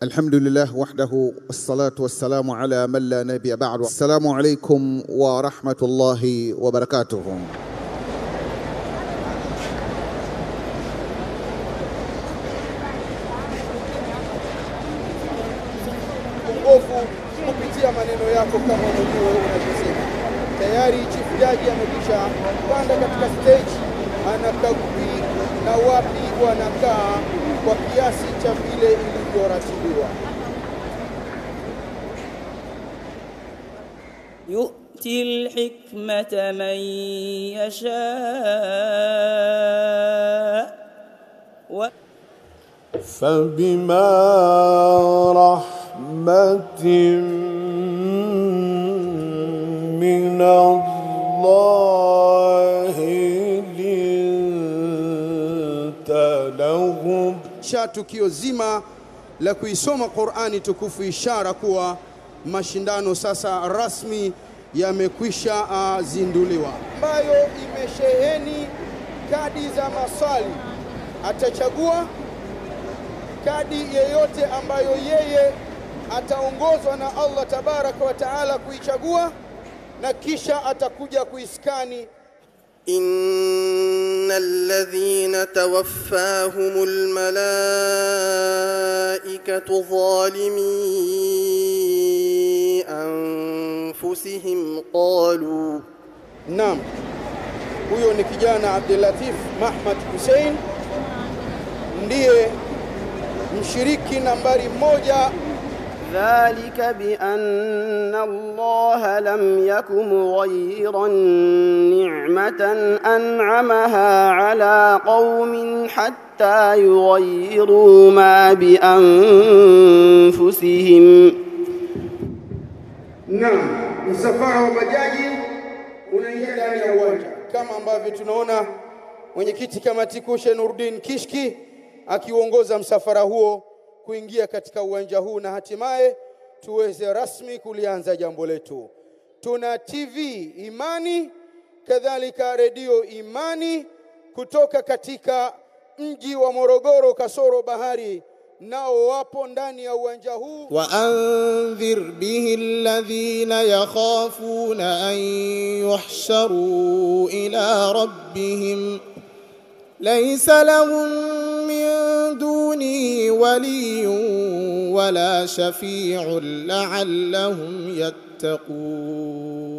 الحمد لله وحده والصلاة والسلام على من لا نبي بعد. السلام عليكم ورحمة الله وبركاته. Ongofu kupitia maneno yako kama mwenyewe unavyosema. Tayari chief judge amekwisha panda katika stage, anakagui na wapi wanakaa kwa kiasi cha vile ilivyoratibiwa. يؤتي الحكمة من يشاء فبما رحمة من الله لنت لهم. Tukio zima la kuisoma Qur'ani tukufu, ishara kuwa mashindano sasa rasmi yamekwisha zinduliwa, ambayo imesheheni kadi za maswali. Atachagua kadi yeyote ambayo yeye ataongozwa na Allah tabaraka wa taala kuichagua, na kisha atakuja kuiskani. إن الذين توفاهم الملائكة ظالمي أنفسهم قالوا. Naam, huyo ni kijana Abdulatif Mahmad Hussein, ndiye mshiriki nambari 1. ذلك بأن الله لم يكن مغيرا نعمة أنعمها على قوم حتى يغيروا ما بأنفسهم. Naam, msafara wa bajaji unaingia ndani ya uwanja kama ambavyo tunaona mwenyekiti kamati kuu Nuruddin Kishki akiuongoza msafara huo kuingia katika uwanja huu, na hatimaye tuweze rasmi kulianza jambo letu. Tuna TV Imani, kadhalika redio Imani kutoka katika mji wa Morogoro kasoro bahari, nao wapo ndani ya uwanja huu. وأنذر به الذين يخافون أن يحشروا إلى ربهم ليس لهم من دونه ولي ولا شفيع لعلهم يتقون.